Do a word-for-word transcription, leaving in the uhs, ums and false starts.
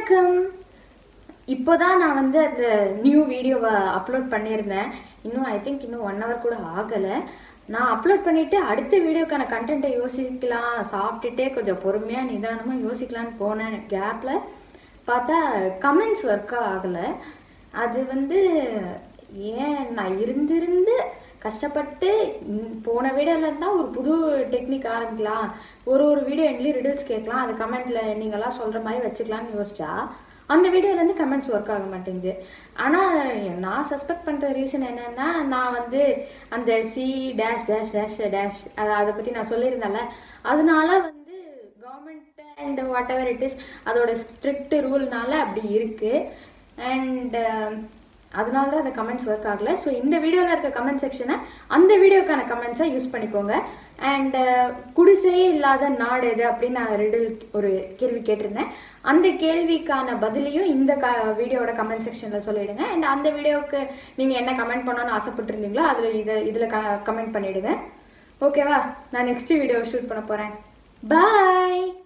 வணக்கம். இப்போதான் நான் வந்து அந்த நியூ வீடியோவை அப்லோட் பண்ணியிருந்தேன். இன்னும் ஐ திங்க் இன்னும் ஒன் ஹவர் கூட ஆகலை. நான் அப்லோட் பண்ணிவிட்டு அடுத்த வீடியோக்கான கண்டென்ட்டை யோசிக்கலாம், சாப்பிட்டுட்டே கொஞ்சம் பொறுமையாக நிதானமாக யோசிக்கலான்னு போனேன். கேப்பில் பார்த்தா கமெண்ட்ஸ் ஒர்க் ஆகலை. அது வந்து ஏன் நான் இருந்திருந்து கஷ்டப்பட்டு போன வீடியோவில் தான் ஒரு புது டெக்னிக் ஆரம்பிக்கலாம், ஒரு ஒரு வீடியோ எண்ட்லேயும் ரிடில்ஸ் கேட்கலாம், அது கமெண்ட்டில் நீங்கள்லாம் சொல்கிற மாதிரி வச்சுக்கலான்னு யோசிச்சா அந்த வீடியோலேருந்து கமெண்ட்ஸ் ஒர்க் ஆக மாட்டேங்குது. ஆனால் நான் சஸ்பெக்ட் பண்ணுற ரீசன் என்னென்னா, நான் வந்து அந்த C dash dash dash dash அதை அதை பற்றி நான் சொல்லியிருந்தேன்ல, அதனால வந்து government and whatever it is அதோட ஸ்ட்ரிக்ட் ரூல்னால அப்படி இருக்குது. அண்ட் அதனால தான் அந்த கமெண்ட்ஸ் ஒர்க் ஆகலை. ஸோ இந்த வீடியோவில் இருக்க கமெண்ட் செக்ஷனை அந்த வீடியோக்கான கமெண்ட்ஸை யூஸ் பண்ணிக்கோங்க. அண்டு குடிசையே இல்லாத நாடு எது அப்படின்னு நான் ரிடில் ஒரு கேள்வி கேட்டிருந்தேன். அந்த கேள்விக்கான பதிலையும் இந்த க வீடியோவோட கமெண்ட் செக்ஷனில் சொல்லிவிடுங்க. அண்ட் அந்த வீடியோவுக்கு நீங்கள் என்ன கமெண்ட் பண்ணணும்னு ஆசைப்பட்டிருந்தீங்களோ அதில் இதை இதில் க கமெண்ட் பண்ணிவிடுங்க. ஓகேவா? நான் நெக்ஸ்ட் வீடியோ ஷூட் பண்ண போகிறேன். பாய்.